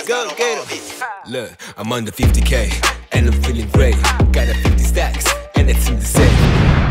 Go get him. Look, I'm under 50K and I'm feeling great. Got a 50 stacks and it's in the safe.